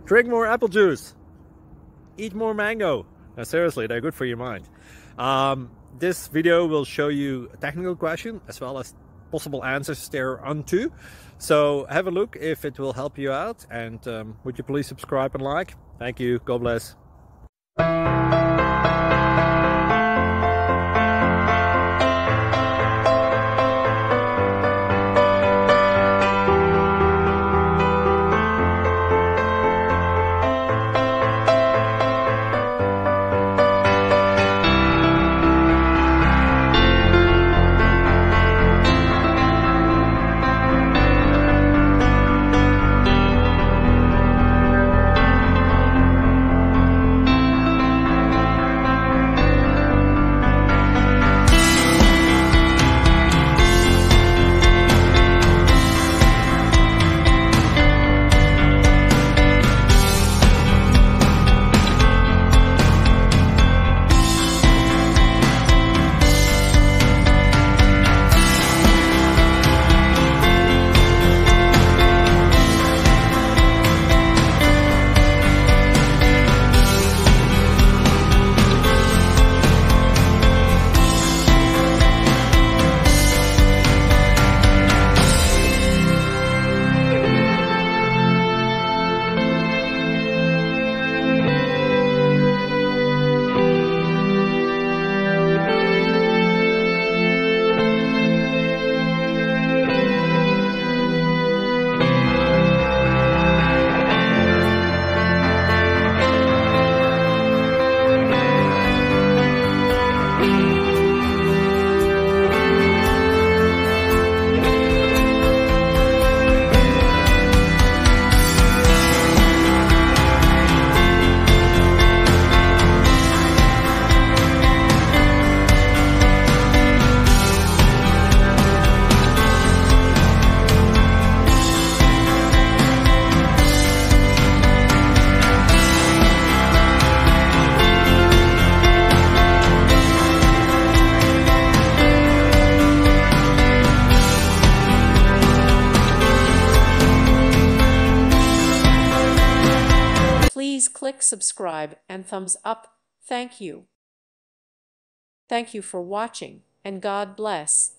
Drink more apple juice. Eat more mango. Now, seriously, they're good for your mind. This video will show you a technical question as well as possible answers thereunto. So have a look if it will help you out, and would you please subscribe and like? Thank you. God bless. Please click subscribe and thumbs up. Thank you. Thank you for watching, and God bless.